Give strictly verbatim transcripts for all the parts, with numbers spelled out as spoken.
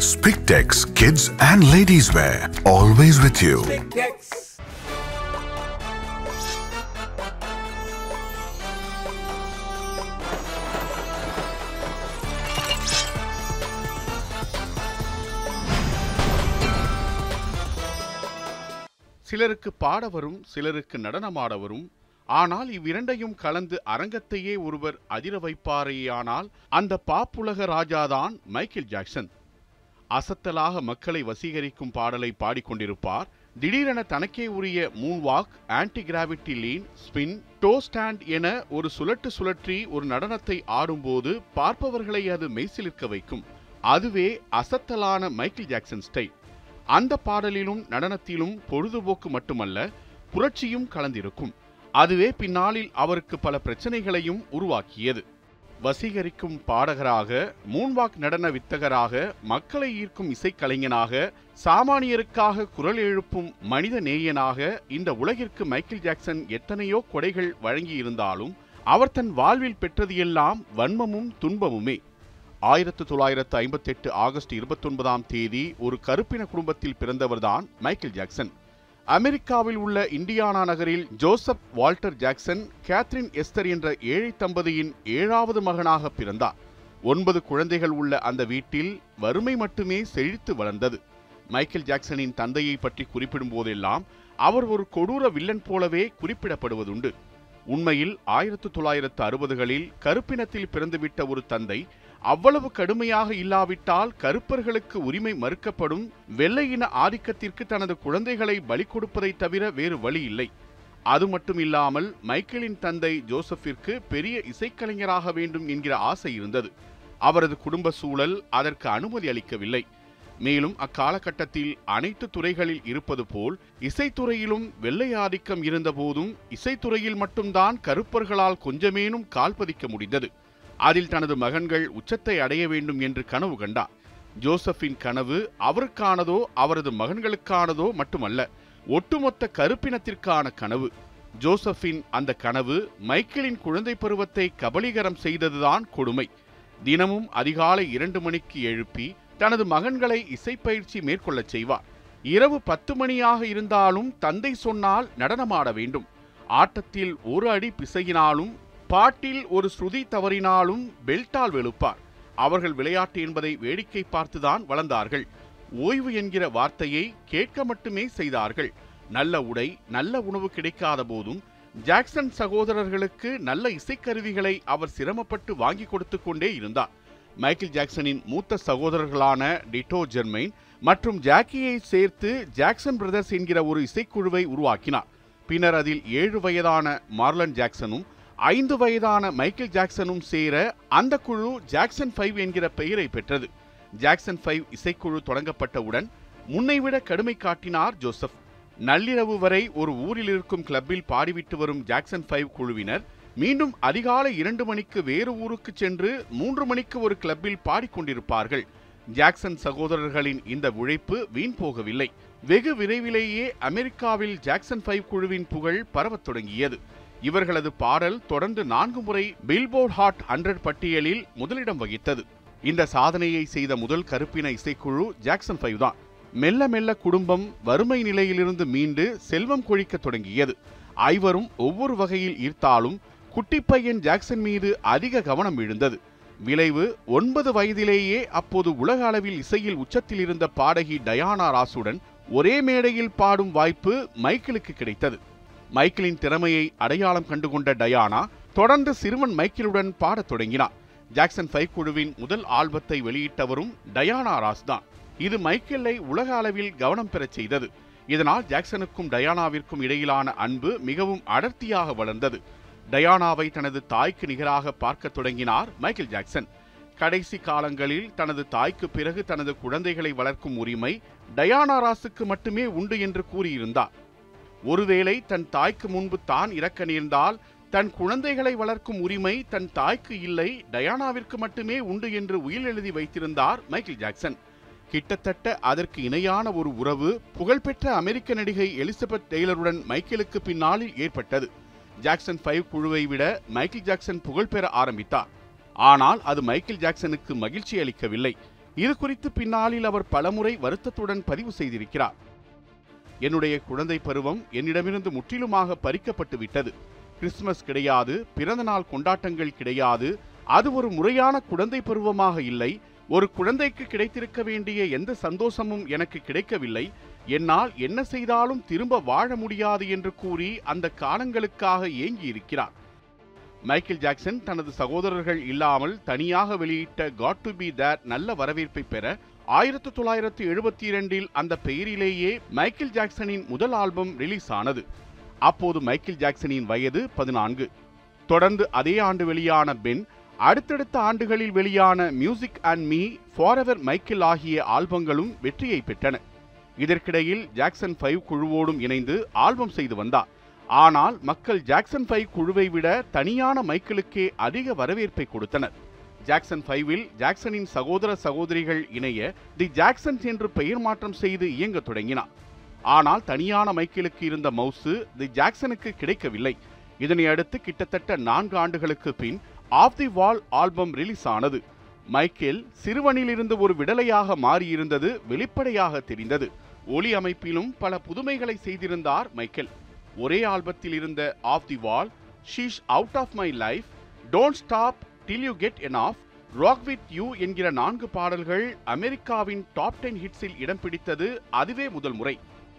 Spictex Kids and Ladies Wear, always with you. சிலருக்கு பாட வரும், சிலருக்கு நடனமாட வரும். ஆனால் இவ்விரண்டையும் கலந்து அரங்கத்தையே ஒருவர் அதிர வைப்பாரேயானால் அந்த பாப்புலக ராஜாதான் மைக்கேல் ஜாக்சன். அசத்தலாக மக்களை வசீகரிக்கும் பாடலை பாடிக்கொண்டிருப்பார். திடீரென தனக்கே உரிய moonwalk, anti gravity lean, spin, toe stand என ஒரு சுழட்டு சுழற்றி ஒரு நடனத்தை ஆடும்போது பார்ப்பவர்களை அது மெய்சிலிர்க்க வைக்கும். அதுவே அசத்தலான மைக்கேல் ஜாக்சன் ஸ்டைல். அந்த பாடலிலும் நடனத்திலும் பொழுதுபோக்கு மட்டுமல்ல, புரட்சியும் கலந்திருக்கும். அதுவே பின்னாளில் அவருக்கு பல பிரச்சனைகளையும் உருவாக்கியது. வசீகரிக்கும் பாடகராக, மூன்வாக் நடன வித்தகராக, மக்களை ஈர்க்கும் இசைக்கலைஞனாக, சாமானியருக்காக குரல் எழுப்பும் மனித நேயனாக இந்த உலகிற்கு மைக்கேல் ஜாக்சன் எத்தனையோ கொடைகள் வழங்கியிருந்தாலும் அவர் தன் வாழ்வில் பெற்றது எல்லாம் வன்மமும் துன்பமுமே. ஆயிரத்து தொள்ளாயிரத்து ஐம்பத்தி எட்டு ஆகஸ்ட் இருபத்தி ஒன்பதாம் தேதி ஒரு கருப்பின குடும்பத்தில் பிறந்தவர்தான் மைக்கேல் ஜாக்சன். அமெரிக்காவில் உள்ள இண்டியானா நகரில் Joseph Walter Jackson, Katherine Esther என்ற ஏழை தம்பதியின் ஏழாவது மகனாக பிறந்தார். ஒன்பது குழந்தைகள் உள்ள அந்த வீட்டில் வறுமை மட்டுமே செழித்து வளர்ந்தது. மைக்கேல் ஜாக்சனின் தந்தையை பற்றி குறிப்பிடும் போதெல்லாம் அவர் ஒரு கொடூர வில்லன் போலவே குறிப்பிடப்படுவதுண்டு. உண்மையில் ஆயிரத்து தொள்ளாயிரத்து அறுபதுகளில் கருப்பினத்தில் பிறந்துவிட்ட ஒரு தந்தை அவ்வளவு கடுமையாக இல்லாவிட்டால் கருப்பர்களுக்கு உரிமை மறுக்கப்படும் வெள்ளையின ஆதிக்கத்திற்கு தனது குழந்தைகளை பலி கொடுப்பதை தவிர வேறு வழி இல்லை. அது மட்டுமில்லாமல் மைக்கேலின் தந்தை ஜோசப்பிற்கு பெரிய இசைக்கலைஞராக வேண்டும் என்கிற ஆசை இருந்தது. அவரது குடும்ப சூழல் அதற்கு அனுமதி அளிக்கவில்லை. மேலும் அக்காலகட்டத்தில் அனைத்து துறைகளில் இருப்பது போல் இசைத்துறையிலும் வெள்ளை ஆதிக்கம் இருந்த போதும் இசைத்துறையில் மட்டும்தான் கருப்பர்களால் கொஞ்சமேனும் கால் பதிக்க முடிந்தது. அதில் தனது மகன்கள் உச்சத்தை அடைய வேண்டும் என்று கனவு கண்டார். ஜோசப்பின் கனவு அவருக்கானதோ அவரது மகன்களுக்கானதோ மட்டுமல்ல, ஒட்டுமொத்த கருப்பினத்திற்கான கனவு. ஜோசப்பின் அந்த கனவு மைக்கேலின் குழந்தை பருவத்தை கபலீகரம் செய்ததுதான் கொடுமை. தினமும் அதிகாலை இரண்டு மணிக்கு எழுப்பி தனது மகன்களை இசைப்பயிற்சி மேற்கொள்ளச் செய்வார். இரவு பத்து மணியாக இருந்தாலும் தந்தை சொன்னால் நடனமாட வேண்டும். ஆட்டத்தில் ஒரு அடி பிசையினாலும், பாட்டில் ஒரு ஸ்ருதி தவறினாலும் பெல்ட்டால் வெளுப்பார். அவர்கள் விளையாட்டு என்பதை வேடிக்கை பார்த்துதான் வளர்ந்தார்கள். ஓய்வு என்கிற வார்த்தையை கேட்க மட்டுமே செய்தார்கள். நல்ல உடை, நல்ல உணவு கிடைக்காத போதும் ஜாக்சன் சகோதரர்களுக்கு நல்ல இசைக்கருவிகளை அவர் சிரமப்பட்டு வாங்கி கொடுத்து கொண்டே இருந்தார். மைக்கேல் ஜாக்சனின் மூத்த சகோதரர்களான டிட்டோ ஜெர்மைன் மற்றும் ஜாக்கியை சேர்த்து ஜாக்சன் பிரதர்ஸ் என்கிற ஒரு இசைக்குழுவை உருவாக்கினார். பின்னர் அதில் ஏழு வயதான மார்லன் ஜாக்சனும் ஐந்து வயதான மைக்கேல் ஜாக்சனும் சேர அந்த குழு ஜாக்சன் ஃபைவ் என்கிற பெயரை பெற்றது. ஜாக்சன் ஃபைவ் இசைக்குழு தொடங்கப்பட்டவுடன் முன்னைவிட கடுமை காட்டினார் ஜோசப். நள்ளிரவு வரை ஒரு ஊரில் இருக்கும் கிளப்பில் பாடிவிட்டு வரும் ஜாக்சன் ஃபைவ் குழுவினர் மீண்டும் அதிகாலை இரண்டு மணிக்கு வேறு ஊருக்கு சென்று மூன்று மணிக்கு ஒரு கிளப்பில் பாடிக்கொண்டிருப்பார்கள். ஜாக்சன் சகோதரர்களின் இந்த உழைப்பு வீண் போகவில்லை. வெகு விரைவிலேயே அமெரிக்காவில் ஜாக்சன் ஃபைவ் குழுவின் புகழ் பரவத் தொடங்கியது. இவர்களது பாடல் தொடர்ந்து நான்கு முறை பில்போர்ட் ஹாட் ஹண்ட்ரட் பட்டியலில் முதலிடம் வகித்தது. இந்த சாதனையை செய்த முதல் கருப்பின இசைக்குழு ஜாக்சன் ஃபைவ் தான். மெல்ல மெல்ல குடும்பம் வறுமை நிலையிலிருந்து மீண்டு செல்வம் கொழிக்க தொடங்கியது. ஐவரும் ஒவ்வொரு வகையில் ஈர்த்தாலும் குட்டிப்பையன் ஜாக்சன் மீது அதிக கவனம் விழுந்தது. விளைவு, ஒன்பது வயதிலேயே அப்போது உலக அளவில் இசையில் உச்சத்தில் இருந்த பாடகி டயானா ராஸுடன் ஒரே மேடையில் பாடும் வாய்ப்பு மைக்கேலுக்கு கிடைத்தது. மைக்கேலின் திறமையை அடையாளம் கண்டுகொண்ட டயானா தொடர்ந்து சிறுவன் மைக்கேலுடன் பாடத் தொடங்கினார். ஜாக்சன் ஃபைவ் குழுவின் முதல் ஆல்பத்தை வெளியிட்டவரும் டயானா ராஸ் தான். இது மைக்கேலை உலக அளவில் கவனம் பெறச் செய்தது. இதனால் ஜாக்சனுக்கும் டயானாவிற்கும் இடையிலான அன்பு மிகவும் அடர்த்தியாக வளர்ந்தது. டயானாவை தனது தாய்க்கு நிகராக பார்க்க தொடங்கினார் மைக்கேல் ஜாக்சன். கடைசி காலங்களில் தனது தாய்க்கு பிறகு தனது குழந்தைகளை வளர்க்கும் உரிமை டயானா ராஸுக்கு மட்டுமே உண்டு என்று கூறியிருந்தார். ஒருவேளை தன் தாய்க்கு முன்பு தான் இறக்க நேர்ந்தால் தன் குழந்தைகளை வளர்க்கும் உரிமை தன் தாய்க்கு இல்லை, டயானாவிற்கு மட்டுமே உண்டு என்று உயில் எழுதி வைத்திருந்தார் மைக்கேல் ஜாக்சன். கிட்டத்தட்ட அதற்கு இணையான ஒரு உறவு புகழ்பெற்ற அமெரிக்க நடிகை எலிசபெத் டெய்லருடன் மைக்கேலுக்கு பின்னாளில் ஏற்பட்டது. ஜாக்சன் ஃபைவ் குழுவை விட மைக்கேல் ஜாக்சன் புகழ் பெற ஆரம்பித்தார். ஆனால் அது மைக்கேல் ஜாக்சனுக்கு மகிழ்ச்சி அளிக்கவில்லை. இது குறித்து பின்னாளில் அவர் பலமுறை வருத்தத்துடன் பதிவு செய்திருக்கிறார். என்னுடைய குழந்தை பருவம் என்னிடமிருந்து முற்றிலுமாக பறிக்கப்பட்டு விட்டது. கிறிஸ்துமஸ் கிடையாது, பிறந்த நாள் கொண்டாட்டங்கள் கிடையாது. அது ஒரு முறையான குழந்தை பருவமாக இல்லை. ஒரு குழந்தைக்கு கிடைத்திருக்க வேண்டிய எந்த சந்தோஷமும் எனக்கு கிடைக்கவில்லை. என்னால் என்ன செய்தாலும் திரும்ப வாழ முடியாது என்று கூறி அந்த காலங்களுக்காக ஏங்கி இருக்கிறார். மைக்கேல் ஜாக்சன் தனது சகோதரர்கள் இல்லாமல் தனியாக வெளியிட்ட காட் டு பி தேர் நல்ல வரவேற்பை பெற ஆயிரத்தி தொள்ளாயிரத்தி எழுபத்தி இரண்டில் அந்த பெயரிலேயே மைக்கேல் ஜாக்சனின் முதல் ஆல்பம் ரிலீஸ் ஆனது. அப்போது மைக்கேல் ஜாக்சனின் வயது பதினான்கு. தொடர்ந்து அதே ஆண்டு வெளியான பென், அடுத்தடுத்த ஆண்டுகளில் வெளியான music and me, forever Michael ஆகிய ஆல்பங்களும் வெற்றியை பெற்றன. இதற்கிடையில் ஜாக்சன் ஃபைவ் குழுவோடும் இணைந்து ஆல்பம் செய்து வந்தார். ஆனால் மக்கள் ஜாக்சன் ஃபைவ் குழுவை விட தனியான மைக்கேலுக்கே அதிக வரவேற்பை கொடுத்தனர். ஜாக்சன் ஃபைவில் ஜாக்சனின் சகோதர சகோதரிகள் இணைய தி ஜாக்சன்ஸ் என்று பெயர் மாற்றம் செய்து இயங்க தொடங்கினார். ஆனால் தனியான மைக்கேலுக்கு இருந்த மவுசு தி ஜாக்சனுக்கு கிடைக்கவில்லை. இதனை அடுத்து கிட்டத்தட்ட நான்கு ஆண்டுகளுக்கு பின் off the wall album release ஆனது. மைக்கேல் சிறுவனிலிருந்து ஒரு விடலையாக மாறியிருந்தது வெளிப்படையாக தெரிந்தது. ஒலி அமைப்பிலும் பல புதுமைகளை செய்திருந்தார் மைக்கேல். ஒரே ஆல்பத்தில் இருந்த off the wall, she's out of my life, don't stop till you get enough, rock with you என்கிற நான்கு பாடல்கள் அமெரிக்காவின் டாப் டென் ஹிட்ஸில் இடம் பிடித்தது அதுவே முதல் முறை.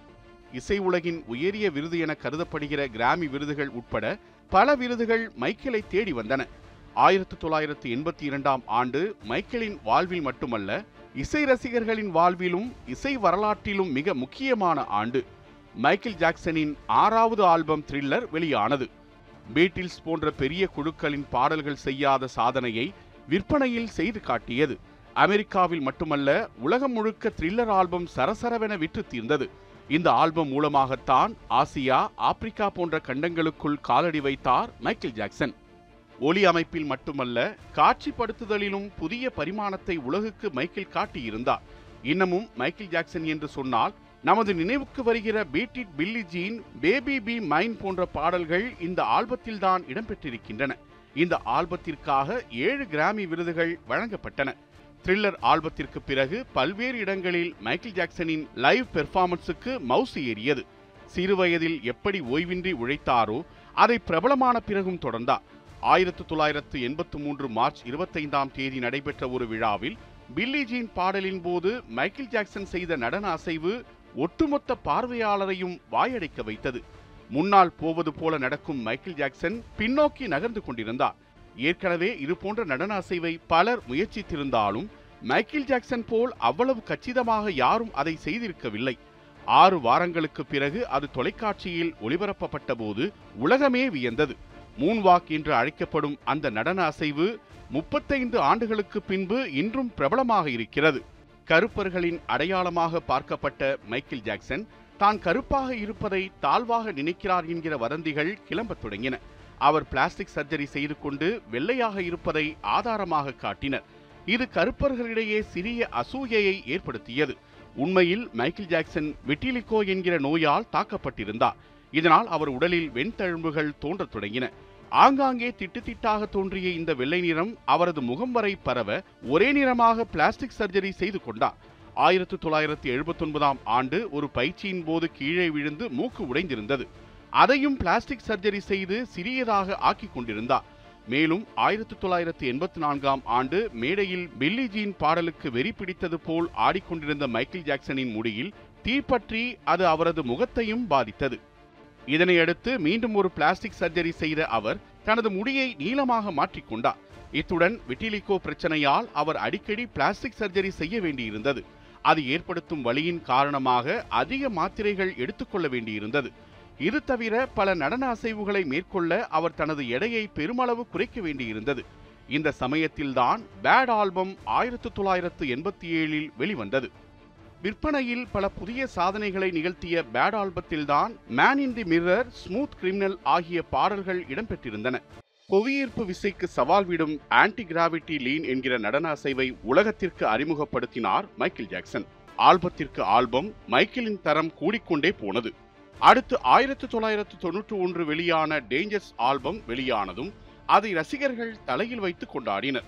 இசை உலகின் உயரிய விருது என கருதப்படுகிற கிராமி விருதுகள் உட்பட பல விருதுகள் மைக்கேலை தேடி வந்தன. ஆயிரத்தி தொள்ளாயிரத்தி எண்பத்தி இரண்டாம் ஆண்டு மைக்கேலின் வாழ்வில் மட்டுமல்ல, இசை ரசிகர்களின் வாழ்விலும் இசை வரலாற்றிலும் மிக முக்கியமான ஆண்டு. மைக்கேல் ஜாக்சனின் ஆறாவது ஆல்பம் த்ரில்லர் வெளியானது. பீட்டில்ஸ் போன்ற பெரிய குழுக்களின் பாடல்கள் செய்யாத சாதனையை விற்பனையில் செய்து காட்டியது. அமெரிக்காவில் மட்டுமல்ல, உலகம் முழுக்க த்ரில்லர் ஆல்பம் சரசரவென விற்று தீர்ந்தது. இந்த ஆல்பம் மூலமாகத்தான் ஆசியா, ஆப்பிரிக்கா போன்ற கண்டங்களுக்குள் காலடி வைத்தார் மைக்கேல் ஜாக்சன். ஒலி அமைப்பில் மட்டுமல்ல, காட்சிப்படுத்துதலிலும் புதிய பரிமாணத்தை உலகுக்கு மைக்கேல் காட்டியிருந்தார். இன்னமும் மைக்கேல் ஜாக்சன் என்று சொன்னால் நமது நினைவுக்கு வருகிற beat it Billie Jean, baby be mine போன்ற பாடல்கள் இந்த ஆல்பத்தில்தான் இடம்பெற்றிருக்கின்றன. இந்த ஆல்பத்திற்காக ஏழு கிராமி விருதுகள் வழங்கப்பட்டன. த்ரில்லர் ஆல்பத்திற்கு பிறகு பல்வேறு இடங்களில் மைக்கேல் ஜாக்சனின் லைவ் பெர்ஃபார்மன்ஸுக்கு மவுசு ஏறியது. சிறுவயதில் எப்படி ஓய்வின்றி உழைத்தாரோ அதை பிரபலமான பிறகும் தொடர்ந்தார். ஆயிரத்தி தொள்ளாயிரத்து எண்பத்தி மூன்று மார்ச் இருபத்தைந்தாம் தேதி நடைபெற்ற ஒரு விழாவில் பில்லி ஜீன் பாடலின் போது மைக்கேல் ஜாக்சன் செய்த நடன அசைவு ஒட்டுமொத்த பார்வையாளரையும் வாயடைக்க வைத்தது. முன்னால் போவது போல நடக்கும் மைக்கேல் ஜாக்சன் பின்னோக்கி நகர்ந்து கொண்டிருந்தார். ஏற்கனவே இது போன்ற நடன அசைவை பலர் முயற்சித்திருந்தாலும் மைக்கேல் ஜாக்சன் போல் அவ்வளவு கச்சிதமாக யாரும் அதை செய்திருக்கவில்லை. ஆறு வாரங்களுக்கு பிறகு அது தொலைக்காட்சியில் ஒளிபரப்பப்பட்ட போது உலகமே வியந்தது. மூன்வாக் என்று அழைக்கப்படும் அந்த நடன அசைவு முப்பத்தைந்து ஆண்டுகளுக்கு பின்பு இன்றும் பிரபலமாக இருக்கிறது. கருப்பர்களின் அடையாளமாக பார்க்கப்பட்ட மைக்கேல் ஜாக்சன் தான் கருப்பாக இருப்பதை தாழ்வாக நினைக்கிறார் என்கிற வதந்திகள் கிளம்பத் தொடங்கின. அவர் பிளாஸ்டிக் சர்ஜரி செய்து கொண்டு வெள்ளையாக இருப்பதை ஆதாரமாக காட்டினர். இது கருப்பர்களிடையே சிறிய அசூயையை ஏற்படுத்தியது. உண்மையில் மைக்கேல் ஜாக்சன் விட்டிலிகோ என்கிற நோயால் தாக்கப்பட்டிருந்தார். இதனால் அவர் உடலில் வெண்தழும்புகள் தோன்றத் தொடங்கின. ஆங்காங்கே திட்டு திட்டாக தோன்றிய இந்த வெள்ளை நிறம் அவரது முகம் வரை பரவ ஒரே நிறமாக பிளாஸ்டிக் சர்ஜரி செய்து கொண்டார். ஆயிரத்தி தொள்ளாயிரத்தி எழுபத்தி ஒன்பதாம் ஆண்டு ஒரு பயிற்சியின் போது கீழே விழுந்து மூக்கு உடைந்திருந்தது. அதையும் பிளாஸ்டிக் சர்ஜரி செய்து சிறியதாக ஆக்கி கொண்டிருந்தார். மேலும் ஆயிரத்தி தொள்ளாயிரத்தி எண்பத்தி நான்காம் ஆண்டு மேடையில் பில்லி ஜீன் பாடலுக்கு வெறி பிடித்தது போல் ஆடிக்கொண்டிருந்த மைக்கேல் ஜாக்சனின் முடியில் தீப்பற்றி அது அவரது முகத்தையும் பாதித்தது. இதனையடுத்து மீண்டும் ஒரு பிளாஸ்டிக் சர்ஜரி செய்த அவர் தனது முடியை நீளமாக மாற்றிக்கொண்டார். இத்துடன் விட்டிலிகோ பிரச்சனையால் அவர் அடிக்கடி பிளாஸ்டிக் சர்ஜரி செய்ய வேண்டியிருந்தது. அது ஏற்படுத்தும் வலியின் காரணமாக அதிக மாத்திரைகள் எடுத்துக்கொள்ள வேண்டியிருந்தது. இது தவிர பல நடன அசைவுகளை மேற்கொள்ள அவர் தனது எடையை பெருமளவு குறைக்க வேண்டியிருந்தது. இந்த சமயத்தில்தான் பேட் ஆல்பம் ஆயிரத்தி தொள்ளாயிரத்து எண்பத்தி ஏழில் வெளிவந்தது. விற்பனையில் பல புதிய சாதனைகளை நிகழ்த்திய பேட் ஆல்பத்தில்தான் man in the mirror, smooth criminal ஆகிய பாடல்கள் இடம்பெற்றிருந்தன. புவியீர்ப்பு விசைக்கு சவால் விடும் ஆன்டி கிராவிட்டி லீன் என்கிற நடன அசைவை உலகத்திற்கு அறிமுகப்படுத்தினார் மைக்கேல் ஜாக்சன். ஆல்பத்திற்கு ஆல்பம் மைக்கேலின் தரம் கூடிக்கொண்டே போனது. அடுத்து ஆயிரத்தி தொள்ளாயிரத்து தொன்னூற்றி ஒன்று வெளியான டேஞ்சர்ஸ் ஆல்பம் வெளியானதும் அதை ரசிகர்கள் தலையில் வைத்து கொண்டாடினர்.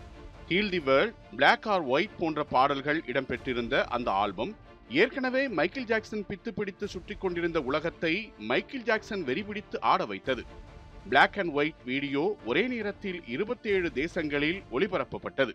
Heal the world, black or white போன்ற பாடல்கள் இடம்பெற்றிருந்த அந்த ஆல்பம் ஏற்கனவே மைக்கேல் ஜாக்சன் பித்து பிடித்து சுற்றி கொண்டிருந்த உலகத்தை மைக்கேல் ஜாக்சன் வெறிபிடித்து ஆட வைத்தது. பிளாக் அண்ட் ஒயிட் வீடியோ ஒரே நேரத்தில் இருபத்தி ஏழு தேசங்களில் ஒளிபரப்பப்பட்டது.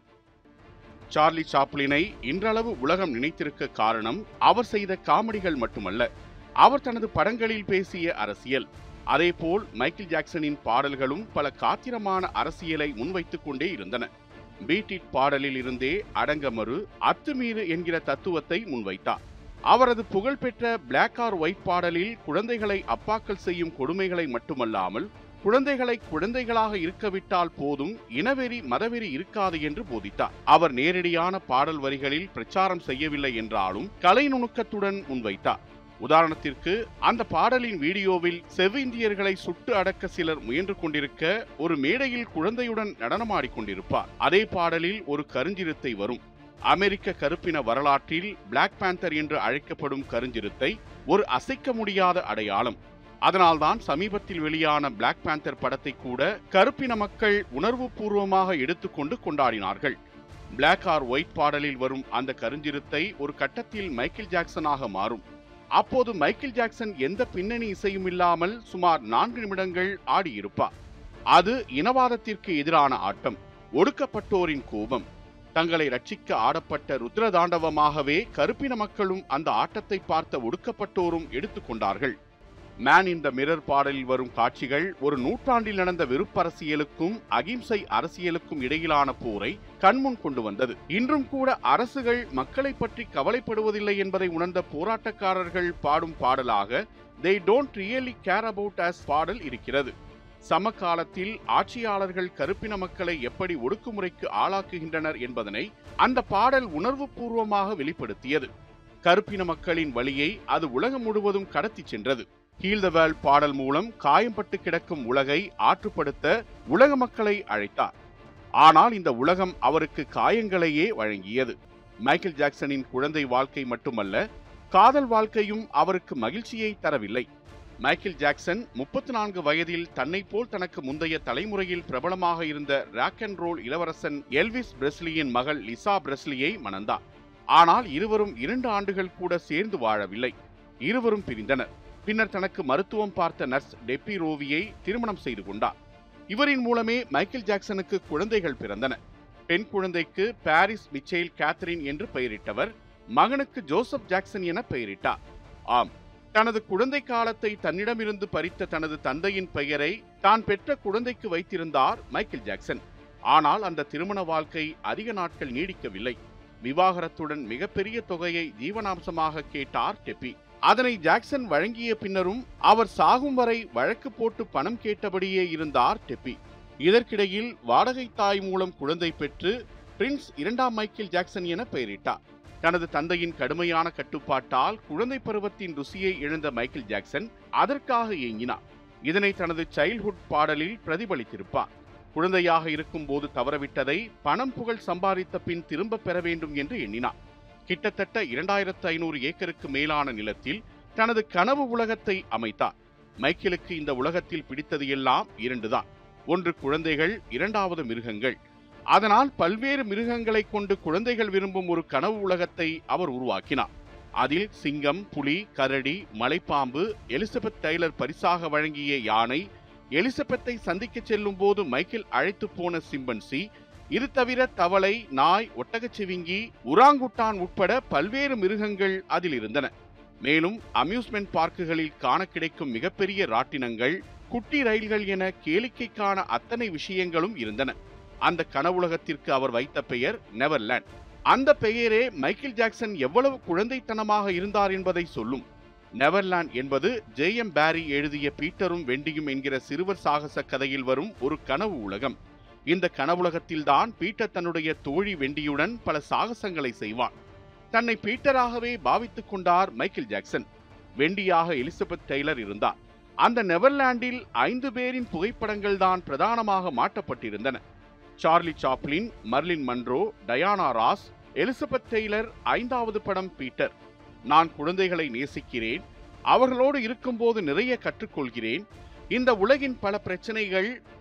சார்லி சாப்ளினை இன்றளவு உலகம் நினைத்திருக்க காரணம் அவர் செய்த காமெடிகள் மட்டுமல்ல, அவர் தனது படங்களில் பேசிய அரசியல். அதேபோல் மைக்கேல் ஜாக்சனின் பாடல்களும் பல காத்திரமான அரசியலை முன்வைத்துக் கொண்டே இருந்தன. பீட் இட் பாடலில் இருந்தே அடங்கமறு, அத்துமீறு என்கிற தத்துவத்தை முன்வைத்தார். அவரது புகழ்பெற்ற பிளாக் ஆர் ஒயிட் பாடலில் குழந்தைகளை அப்பாக்கள் செய்யும் கொடுமைகளை மட்டுமல்லாமல் குழந்தைகளை குழந்தைகளாக இருக்கவிட்டால் போதும், இனவெறி மதவெறி இருக்காது என்று போதித்தார். அவர் நேரடியான பாடல் வரிகளில் பிரச்சாரம் செய்யவில்லை என்றாலும் கலை நுணுக்கத்துடன் முன்வைத்தார். உதாரணத்திற்கு, அந்த பாடலின் வீடியோவில் செவ்விந்தியர்களை சுட்டு அடக்க சிலர் முயன்று கொண்டிருக்க ஒரு மேடையில் குழந்தையுடன் நடனமாடிக்கொண்டிருப்பார். அதே பாடலில் ஒரு கருஞ்சிறுத்தை வரும். அமெரிக்க கருப்பின வரலாற்றில் பிளாக் பேந்தர் என்று அழைக்கப்படும் கருஞ்சிறுத்தை ஒரு அசைக்க முடியாத அடையாளம். அதனால்தான் சமீபத்தில் வெளியான பிளாக் பேந்தர் படத்தை கூட கருப்பின மக்கள் உணர்வு பூர்வமாக எடுத்துக்கொண்டு கொண்டாடினார்கள். பிளாக் ஆர் ஒயிட் பாடலில் வரும் அந்த கருஞ்சிறுத்தை ஒரு கட்டத்தில் மைக்கேல் ஜாக்சனாக மாறும். அப்போது மைக்கேல் ஜாக்சன் எந்த பின்னணி இசையும் இல்லாமல் சுமார் நான்கு நிமிடங்கள் ஆடியிருப்பார். அது இனவாதத்திற்கு எதிரான ஆட்டம், ஒடுக்கப்பட்டோரின் கோபம். தங்களை ரட்சிக்க ஆடப்பட்ட ருத்ர தாண்டவமாகவே கருப்பின மக்களும் அந்த ஆட்டத்தை பார்த்த ஒடுக்கப்பட்டோரும் எடுத்துக்கொண்டார்கள். மேன் இன் த மிரர் பாடலில் வரும் காட்சிகள் ஒரு நூற்றாண்டில் நடந்த வெறுப்பரசியலுக்கும் அகிம்சை அரசியலுக்கும் இடையிலான போரை கண்முன் கொண்டு வந்தது. இன்றும் கூட அரசுகள் மக்களை பற்றி கவலைப்படுவதில்லை என்பதை உணர்ந்த போராட்டக்காரர்கள் பாடும் பாடலாக They Don't Really Care About Us பாடல் இருக்கிறது. சமகாலத்தில் ஆட்சியாளர்கள் கருப்பின மக்களை எப்படி ஒடுக்குமுறைக்கு ஆளாக்குகின்றனர் என்பதனை அந்த பாடல் உணர்வு பூர்வமாக வெளிப்படுத்தியது. கருப்பின மக்களின் வழியை அது உலகம் முழுவதும் கடத்தி சென்றது. ஹீல் த வேர்ல்ட் பாடல் மூலம் காயம்பட்டு கிடக்கும் உலகை ஆற்றுப்படுத்த உலக மக்களை அழைத்தார். ஆனால் இந்த உலகம் அவருக்கு காயங்களையே வழங்கியது. மைக்கேல் ஜாக்சனின் குழந்தை வாழ்க்கை மட்டுமல்ல, காதல் வாழ்க்கையும் அவருக்கு மகிழ்ச்சியை தரவில்லை. மைக்கேல் ஜாக்சன் முப்பத்தி நான்கு வயதில் தன்னை போல் தனக்கு முந்தைய தலைமுறையில் பிரபலமாக இருந்த ராக் அண்ட் ரோல் இளவரசன் எல்விஸ் பிரெஸ்லியின் மகள் லிசா பிரெஸ்லியை மணந்தார். ஆனால் இருவரும் இரண்டு ஆண்டுகள் கூட சேர்ந்து வாழவில்லை. இருவரும் பிரிந்தனர். பின்னர் தனக்கு மருத்துவம் பார்த்த நர்ஸ் டெப்பி ரோவியை திருமணம் செய்து கொண்டார். இவரின் மூலமே மைக்கேல் ஜாக்சனுக்கு குழந்தைகள் பிறந்தன. பெண் குழந்தைக்கு பாரிஸ் மிச்சேல் கேத்தரின் என்று பெயரிட்டவர், மகனுக்கு ஜோசப் ஜாக்சன் என பெயரிட்டார். ஆம், தனது குழந்தை காலத்தை தன்னிடமிருந்து பறித்த தனது தந்தையின் பெயரை தான் பெற்ற குழந்தைக்கு வைத்திருந்தார் மைக்கேல் ஜாக்சன். ஆனால் அந்த திருமண வாழ்க்கை அதிக நாட்கள் நீடிக்கவில்லை. விவாகரத்துடன் மிகப்பெரிய தொகையை ஜீவனாம்சமாக கேட்டார் டெப்பி. அதனை ஜாக்சன் வழங்கிய பின்னரும் அவர் சாகும் வரை வழக்கு போட்டு பணம் கேட்டபடியே இருந்தார் டெப்பி. இதற்கிடையில் வாடகை தாய் மூலம் குழந்தை பெற்று பிரின்ஸ் இரண்டாம் மைக்கேல் ஜாக்சன் என பெயரிட்டார். தனது தந்தையின் கடுமையான கட்டுப்பாட்டால் குழந்தை பருவத்தின் ருசியை இழந்த மைக்கேல் ஜாக்சன் அதற்காக ஏங்கினார். இதனை தனது சைல்ட்ஹுட் பாடலில் பிரதிபலித்திருப்பார். குழந்தையாக இருக்கும் போது தவறவிட்டதை பணம் புகழ் சம்பாதித்த பின் திரும்ப பெற வேண்டும் என்று எண்ணினார். கிட்டத்தட்ட இரண்டாயிரத்து ஐநூறு ஏக்கருக்கு மேலான நிலத்தில் தனது கனவு உலகத்தை அமைத்தார். மைக்கேலுக்கு இந்த உலகத்தில் பிடித்தது எல்லாம் இரண்டுதான். ஒன்று குழந்தைகள், இரண்டாவது மிருகங்கள். அதனால் பல்வேறு மிருகங்களை கொண்டு குழந்தைகள் விரும்பும் ஒரு கனவு உலகத்தை அவர் உருவாக்கினார். அதில் சிங்கம், புலி, கரடி, மலைப்பாம்பு, எலிசபெத் டெய்லர் பரிசாக வழங்கிய யானை, எலிசபெத்தை சந்திக்க செல்லும் போது மைக்கேல் அழைத்து போன சிம்பன்சி, இது தவிர தவளை, நாய், ஒட்டகச்சிவிங்கி, உராங்குட்டான் உட்பட பல்வேறு மிருகங்கள் அதில் இருந்தன. மேலும் அம்யூஸ்மெண்ட் பார்க்குகளில் காண கிடைக்கும் மிகப்பெரிய ராட்டினங்கள், குட்டி ரயில்கள் என கேளிக்கைக்கான அத்தனை விஷயங்களும் இருந்தன. அந்த கனவுலகத்திற்கு அவர் வைத்த பெயர் நெவர்லாண்ட். அந்த பெயரே மைக்கேல் ஜாக்சன் எவ்வளவு குழந்தைத்தனமாக இருந்தார் என்பதை சொல்லும். நெவர்லாண்ட் என்பது ஜே எம் பேரி எழுதிய பீட்டரும் வெண்டியும் என்கிற சிறுவர் சாகச கதையில் வரும் ஒரு கனவு உலகம். இந்த கனவுலகத்தில்தான் பீட்டர் தன்னுடைய தோழி வெண்டியுடன் பல சாகசங்களை செய்வான். தன்னை பீட்டராகவே பாவித்துக் கொண்டார் மைக்கேல் ஜாக்சன். வெண்டியாக எலிசபெத் டெய்லர் இருந்தார். அந்த நெவர்லாண்டில் ஐந்து பேரின் புகைப்படங்கள் தான் பிரதானமாக மாட்டப்பட்டிருந்தன. Charlie Chaplin, Marilyn Monroe, Diana Ross, Elizabeth Taylor. ஐந்தாவது படம் பீட்டர். நான் குழந்தைகளை நேசிக்கிறேன், அவர்களோடு இருக்கும்போது நிறைய கற்றுக்கொள்கிறேன். இந்த உலகின் பல பிரச்சனைகள்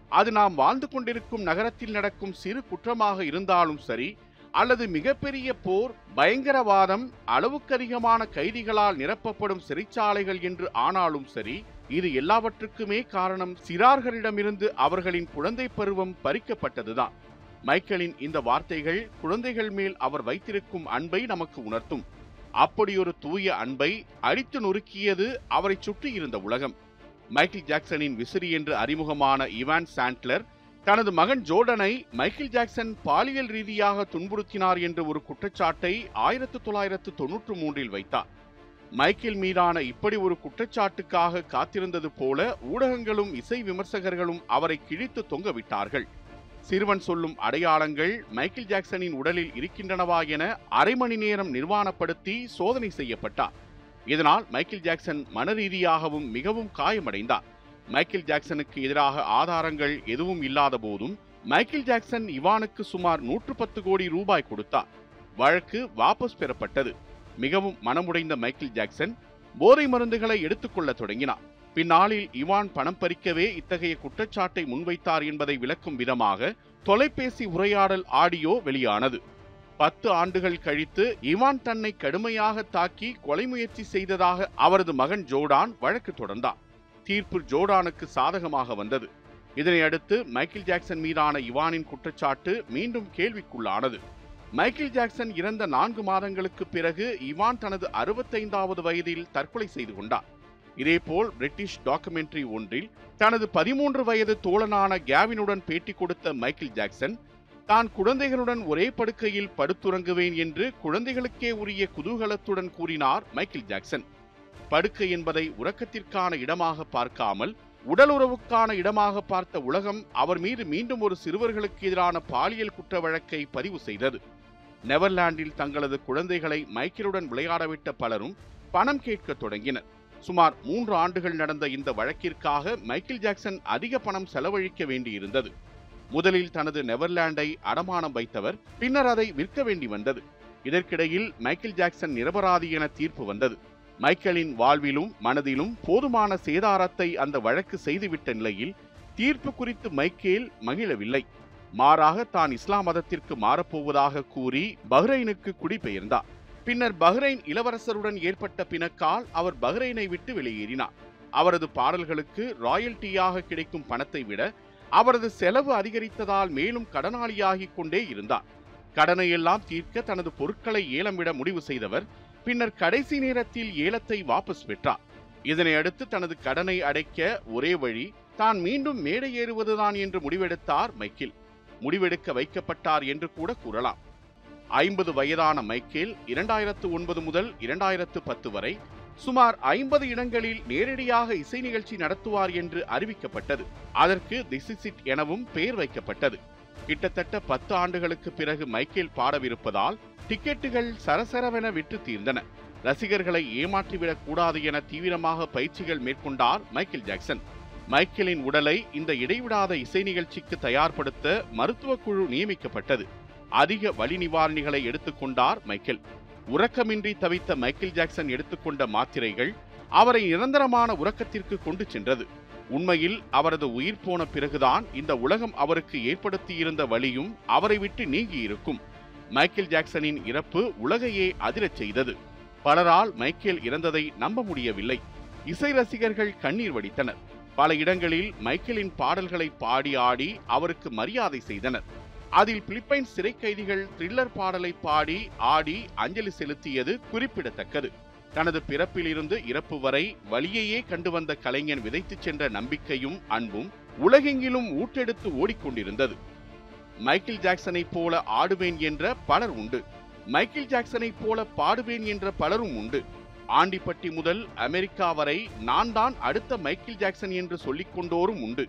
அது நாம் வாழ்ந்து கொண்டிருக்கும் நகரத்தில் நடக்கும் சிறு குற்றமாக இருந்தாலும் சரி, அல்லது மிகப்பெரிய போர், பயங்கரவாதம், அளவுக்கதிகமான கைதிகளால் நிரப்பப்படும் சிறைச்சாலைகள் என்று ஆனாலும் சரி, இது எல்லாவற்றுக்குமே காரணம் சிறார்களிடமிருந்து அவர்களின் குழந்தை பருவம் பறிக்கப்பட்டதுதான். மைக்கேலின் இந்த வார்த்தைகள் குழந்தைகள் மேல் அவர் வைத்திருக்கும் அன்பை நமக்கு உணர்த்தும். அப்படியொரு தூய அன்பை அடித்து நொறுக்கியது அவரை சுற்றி இருந்த உலகம். மைக்கேல் ஜாக்சனின் விசிறி என்று அறிமுகமான இவான் சாண்ட்லர் தனது மகன் ஜோர்டனை மைக்கேல் ஜாக்சன் பாலியல் ரீதியாக துன்புறுத்தினார் என்ற ஒரு குற்றச்சாட்டை ஆயிரத்து தொள்ளாயிரத்து தொன்னூற்று மூன்றில் வைத்தார். மைக்கேல் மீதான இப்படி ஒரு குற்றச்சாட்டுக்காக காத்திருந்தது போல ஊடகங்களும் இசை விமர்சகர்களும் அவரை கிழித்து தொங்கவிட்டார்கள். சிறுவன் சொல்லும் அடையாளங்கள் மைக்கேல் ஜாக்சனின் உடலில் இருக்கின்றனவா என அரை மணி நேரம் நிர்வாணப்படுத்தி சோதனை செய்யப்பட்டார். இதனால் மைக்கேல் ஜாக்சன் மனரீதியாகவும் மிகவும் காயமடைந்தார். மைக்கேல் ஜாக்சனுக்கு எதிராக ஆதாரங்கள் எதுவும் இல்லாத போதும் மைக்கேல் ஜாக்சன் இவானுக்கு சுமார் நூற்று பத்து கோடி ரூபாய் கொடுத்தார். வழக்கு வாபஸ் பெறப்பட்டது. மிகவும் மனமுடைந்த மைக்கேல் ஜாக்சன் போதை மருந்துகளை எடுத்துக்கொள்ள தொடங்கினார். பின்னாளில் இவான் பணம் பறிக்கவே இத்தகைய குற்றச்சாட்டை முன்வைத்தார் என்பதை விளக்கும் விதமாக தொலைபேசி உரையாடல் ஆடியோ வெளியானது. பத்து ஆண்டுகள் கழித்து இவான் தன்னை கடுமையாக தாக்கி கொலை முயற்சி செய்ததாக அவரது மகன் ஜோர்டான் வழக்கு தொடர்ந்தார். தீர்ப்பு ஜோர்டானுக்கு சாதகமாக வந்தது. இதனை அடுத்து மைக்கேல் ஜாக்சன் மீதான இவானின் குற்றச்சாட்டு மீண்டும் கேள்விக்குள்ளானது. மைக்கேல் ஜாக்சன் இறந்த நான்கு மாதங்களுக்கு பிறகு இவான் தனது அறுபத்தைந்தாவது வயதில் தற்கொலை செய்து கொண்டார். இதேபோல் பிரிட்டிஷ் டாக்குமெண்ட்ரி ஒன்றில் தனது பதிமூன்று வயது தோழனான கேவினுடன் பேட்டி கொடுத்த மைக்கேல் ஜாக்சன் தான் குழந்தைகளுடன் ஒரே படுக்கையில் படுத்துறங்குவேன் என்று குழந்தைகளுக்கே உரிய குதூகலத்துடன் கூறினார் மைக்கேல் ஜாக்சன். படுக்கை என்பதை உறக்கத்திற்கான இடமாக பார்க்காமல் உடல் உறவுக்கான இடமாக பார்த்த உலகம் அவர் மீது மீண்டும் ஒரு சிறுவர்களுக்கு எதிரான பாலியல் குற்ற வழக்கை பதிவு செய்தது. நெதர்லாந்தில் தங்களது குழந்தைகளை மைக்கேலுடன் விளையாடவிட்ட பலரும் பணம் கேட்க தொடங்கினர். சுமார் மூன்று ஆண்டுகள் நடந்த இந்த வழக்கிற்காக மைக்கேல் ஜாக்சன் அதிக பணம் செலவழிக்க வேண்டியிருந்தது. முதலில் தனது நெதர்லாண்டை அடமானம் வைத்தவர், பின்னர் அதை விற்க வேண்டி வந்தது. இதற்கிடையில் மைக்கேல் ஜாக்சன் நிரபராதி என தீர்ப்பு வந்தது. மைக்கேலின் வாழ்விலும் மனதிலும் போதுமான சேதாரத்தை அந்த வழக்கு செய்துவிட்ட நிலையில் தீர்ப்பு குறித்து மைக்கேல் மகிழவில்லை. மாறாக தான் இஸ்லாம் மதத்திற்கு மாறப்போவதாக கூறி பஹ்ரைனுக்கு குடிபெயர்ந்தார். பின்னர் பஹ்ரைன் இளவரசருடன் ஏற்பட்ட பிணக்கால் அவர் பஹ்ரைனை விட்டு வெளியேறினார். அவரது பாடல்களுக்கு ராயல்டியாக கிடைக்கும் பணத்தை விட அவரது செலவு அதிகரித்ததால் மேலும் கடனாளியாகிக் கொண்டே இருந்தார். கடனையெல்லாம் தீர்க்க தனது பொருட்களை ஏலம் விட முடிவு செய்தவர் பின்னர் கடைசி நேரத்தில் ஏலத்தை வாபஸ் பெற்றார். இதனை அடுத்து தனது கடனை அடைக்க ஒரே வழி தான் மீண்டும் மேடை ஏறுவதுதான் என்று முடிவெடுத்தார் மைக்கேல். முடிவெடுக்க வைக்கப்பட்டார் என்று கூட கூறலாம். ஐம்பது வயதான மைக்கேல் இரண்டாயிரத்து ஒன்பது முதல் இரண்டாயிரத்து பத்து வரை சுமார் ஐம்பது இடங்களில் நேரடியாக இசை நிகழ்ச்சி நடத்துவார் என்று அறிவிக்கப்பட்டது. அதற்கு திஸ் இஸ் இட் எனவும் பெயர் வைக்கப்பட்டது. கிட்டத்தட்ட பத்து ஆண்டுகளுக்கு பிறகு மைக்கேல் பாடவிருப்பதால் டிக்கெட்டுகள் சரசரவென விற்று தீர்ந்தன. ரசிகர்களை ஏமாற்றிவிடக் கூடாது என தீவிரமாக பயிற்சிகள் மேற்கொண்டார் மைக்கேல் ஜாக்சன். மைக்கேலின் உடலை இந்த இடைவிடாத இசை நிகழ்ச்சிக்கு தயார்படுத்த மருத்துவ குழு நியமிக்கப்பட்டது. அதிக வலி நிவாரணிகளை எடுத்துக்கொண்டார் மைக்கேல். உறக்கமின்றி தவித்த மைக்கேல் ஜாக்சன் எடுத்துக்கொண்ட மாத்திரைகள் அவரை நிரந்தரமான உறக்கத்திற்கு கொண்டு சென்றது. உண்மையில் அவரது உயிர் போன பிறகுதான் இந்த உலகம் அவருக்கு ஏற்படுத்தியிருந்த வலியும் அவரை விட்டு நீங்கி இருக்கும். மைக்கேல் ஜாக்சனின் இறப்பு உலகையே அதிரச் செய்தது. பலரால் மைக்கேல் இறந்ததை நம்ப முடியவில்லை. இசை ரசிகர்கள் கண்ணீர் வடித்தனர். பல இடங்களில் மைக்கேலின் பாடல்களை பாடி ஆடி அவருக்கு மரியாதை செய்தனர். அதில் பிலிப்பைன்ஸ் சிறை கைதிகள் த்ரில்லர் பாடலை பாடி ஆடி அஞ்சலி செலுத்தியது குறிப்பிடத்தக்கது. தனது பிறப்பிலிருந்து இறப்பு வரை வலியையே கண்டு வந்த கலைஞன் விதைத்துச் சென்ற நம்பிக்கையும் அன்பும் உலகெங்கிலும் ஊற்றெடுத்து ஓடிக்கொண்டிருந்தது. மைக்கேல் ஜாக்சனை போல ஆடுவேன் என்ற பலர் உண்டு. மைக்கேல் ஜாக்சனை போல பாடுவேன் என்ற பலரும் உண்டு. ஆண்டிப்பட்டி முதல் அமெரிக்கா வரை நான் தான் அடுத்த மைக்கேல் ஜாக்சன் என்று சொல்லிக் கொண்டோரும் உண்டு.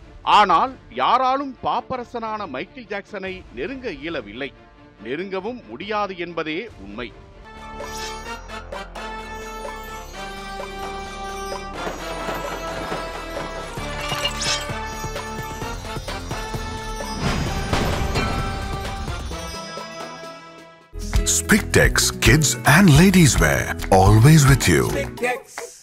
ஆனால் யாராலும் பாப்பரசனான மைக்கேல் ஜாக்சனை நெருங்க இயலவில்லை. நெருங்கவும் முடியாது என்பதே உண்மை. Spictex Kids and Ladies Wear, always with you.